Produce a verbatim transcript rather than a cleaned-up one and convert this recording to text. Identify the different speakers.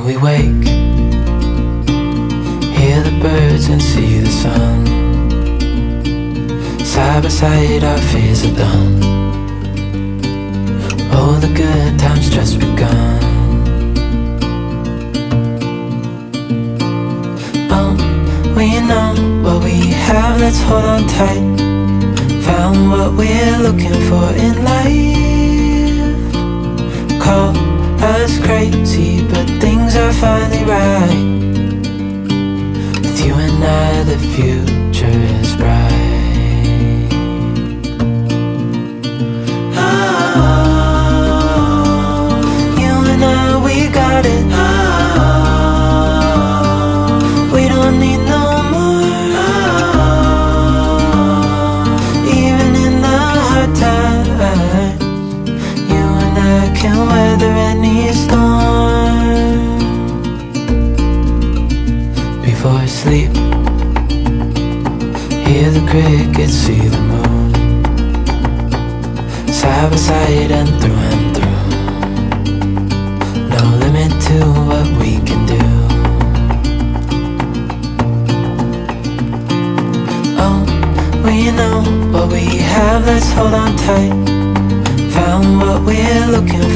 Speaker 1: we wake, hear the birds and see the sun. Side by side our fears are done. Oh, the good times just begun. Oh, we know what we have, let's hold on tight. Found what we're looking for in life. Call us crazy, but things are finally right. With you and I, the future is bright. We don't need no more. Even in the hard times, you and I can weather any storm. Before I sleep, hear the crickets, see the moon. Side by side and through and through. No limit to what we can do. Oh, we know what we have, let's hold on tight. Found what we're looking